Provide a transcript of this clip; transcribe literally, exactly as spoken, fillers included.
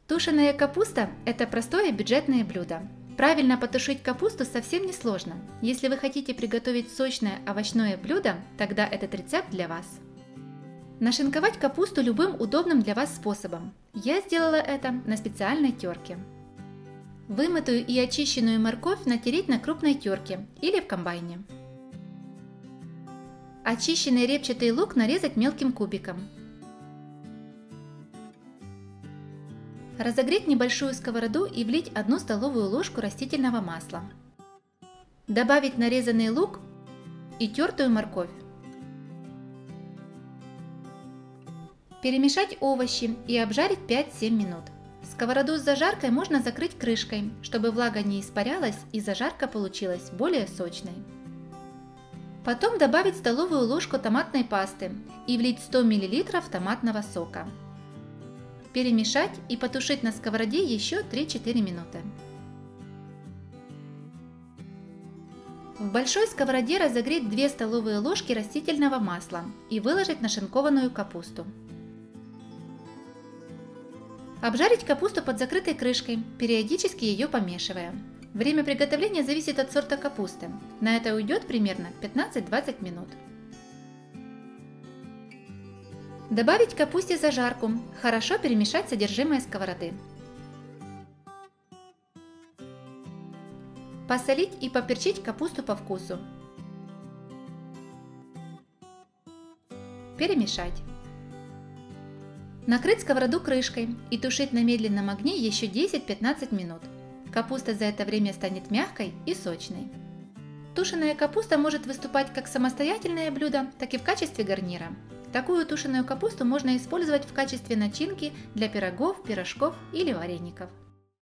Тушеная капуста – это простое бюджетное блюдо. Правильно потушить капусту совсем не сложно. Если вы хотите приготовить сочное овощное блюдо, тогда этот рецепт для вас. Нашинковать капусту любым удобным для вас способом. Я сделала это на специальной терке. Вымытую и очищенную морковь натереть на крупной терке или в комбайне. Очищенный репчатый лук нарезать мелким кубиком. Разогреть небольшую сковороду и влить одну столовую ложку растительного масла. Добавить нарезанный лук и тертую морковь. Перемешать овощи и обжарить пять-семь минут. Сковороду с зажаркой можно закрыть крышкой, чтобы влага не испарялась и зажарка получилась более сочной. Потом добавить столовую ложку томатной пасты и влить сто миллилитров томатного сока. Перемешать и потушить на сковороде еще три-четыре минуты. В большой сковороде разогреть две столовые ложки растительного масла и выложить нашинкованную капусту. Обжарить капусту под закрытой крышкой, периодически ее помешивая. Время приготовления зависит от сорта капусты. На это уйдет примерно пятнадцать-двадцать минут. Добавить капусте зажарку, хорошо перемешать содержимое сковороды. Посолить и поперчить капусту по вкусу. Перемешать. Накрыть сковороду крышкой и тушить на медленном огне еще десять-пятнадцать минут. Капуста за это время станет мягкой и сочной. Тушеная капуста может выступать как самостоятельное блюдо, так и в качестве гарнира. Такую тушеную капусту можно использовать в качестве начинки для пирогов, пирожков или вареников.